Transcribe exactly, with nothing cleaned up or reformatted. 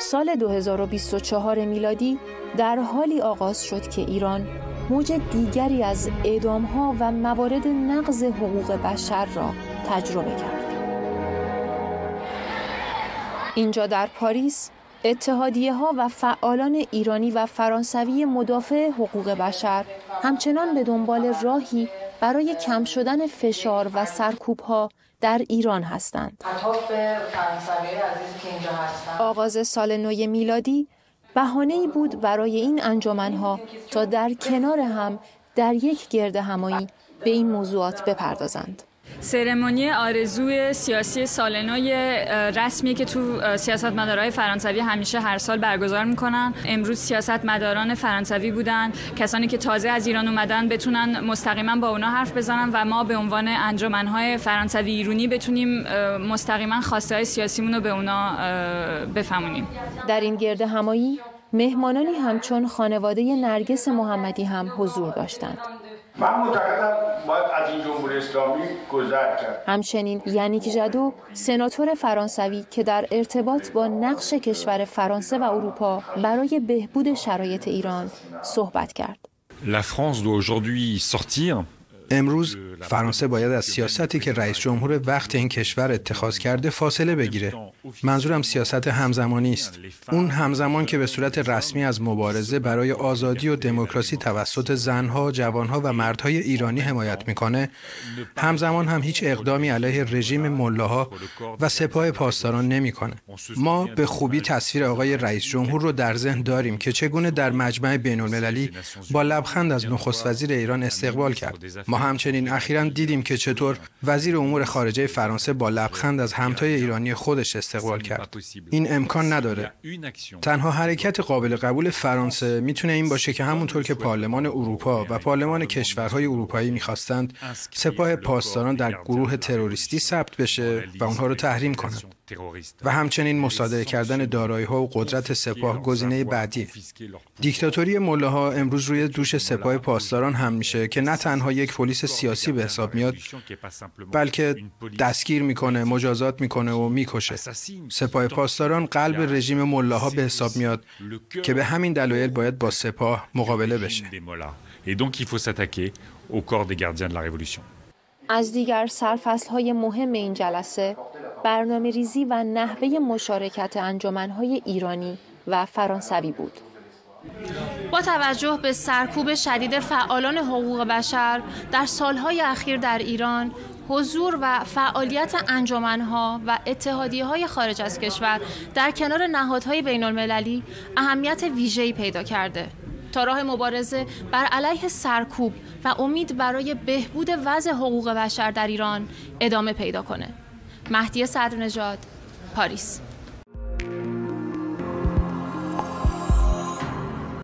سال دو هزار و بیست و چهار میلادی در حالی آغاز شد که ایران موج دیگری از اعدام‌ها و موارد نقض حقوق بشر را تجربه کرد. اینجا در پاریس اتحادیه‌ها و فعالان ایرانی و فرانسوی مدافع حقوق بشر همچنان به دنبال راهی برای کم شدن فشار و سرکوب‌ها در ایران هستند. آغاز سال نو میلادی بهانه‌ای بود برای این انجمن‌ها تا در کنار هم در یک گرد همایی به این موضوعات بپردازند. سرمونی آرزوی سیاسی سال نو رسمی که تو سیاستمدارای فرانسوی همیشه هر سال برگزار میکنن. امروز سیاستمداران فرانسوی بودن، کسانی که تازه از ایران اومدن بتونن مستقیما با اونا حرف بزنن و ما به عنوان انجمن‌های فرانسوی ایرانی بتونیم مستقیما خواسته‌های سیاسیمون رو به اونا بفهمونیم. در این گرد همایی مهمانانی همچون خانواده نرگس محمدی هم حضور داشتند. من معتقدم باید از این جمهوری اسلامی گذر کرد. همچنین یانیک ژادو، سناتور فرانسوی که در ارتباط با نقش کشور فرانسه و اروپا برای بهبود شرایط ایران صحبت کرد. La France doit aujourd'hui sortir. امروز فرانسه باید از سیاستی که رئیس جمهور وقت این کشور اتخاذ کرده فاصله بگیره. منظورم سیاست همزمانی است. اون همزمان که به صورت رسمی از مبارزه برای آزادی و دموکراسی توسط زنها، جوانها و مردهای ایرانی حمایت میکنه، همزمان هم هیچ اقدامی علیه رژیم ملاها و سپاه پاسداران نمیکنه. ما به خوبی تصویر آقای رئیس جمهور رو در ذهن داریم که چگونه در مجمع بین‌المللی با لبخند از نخست وزیر ایران استقبال کرد. ما همچنین اخیراً دیدیم که چطور وزیر امور خارجه فرانسه با لبخند از همتای ایرانی خودش استقبال کرد. این امکان نداره. تنها حرکت قابل قبول فرانسه میتونه این باشه که همونطور که پارلمان اروپا و پارلمان کشورهای اروپایی میخواستند سپاه پاسداران در گروه تروریستی ثبت بشه و اونها رو تحریم کنند. و همچنین مصادره کردن دارایی‌ها و قدرت سپاه گزینه بعدی. دیکتاتوری ملاها امروز روی دوش سپاه پاسداران هم میشه که نه تنها یک پلیس سیاسی به حساب میاد، بلکه دستگیر میکنه، مجازات میکنه و میکشه. سپاه پاسداران قلب رژیم ملاها به حساب میاد که به همین دلایل باید با سپاه مقابله بشه. از دیگر سرفصل‌های مهم این جلسه برنامه‌ریزی و نحوه مشارکت انجمن‌های ایرانی و فرانسوی بود. با توجه به سرکوب شدید فعالان حقوق بشر در سالهای اخیر در ایران، حضور و فعالیت انجمن‌ها و اتحادیه‌های خارج از کشور در کنار نهادهای بین‌المللی اهمیت ویژه‌ای پیدا کرده تا راه مبارزه بر علیه سرکوب و امید برای بهبود وضع حقوق بشر در ایران ادامه پیدا کنه. مهدی صدرنژاد، پاریس.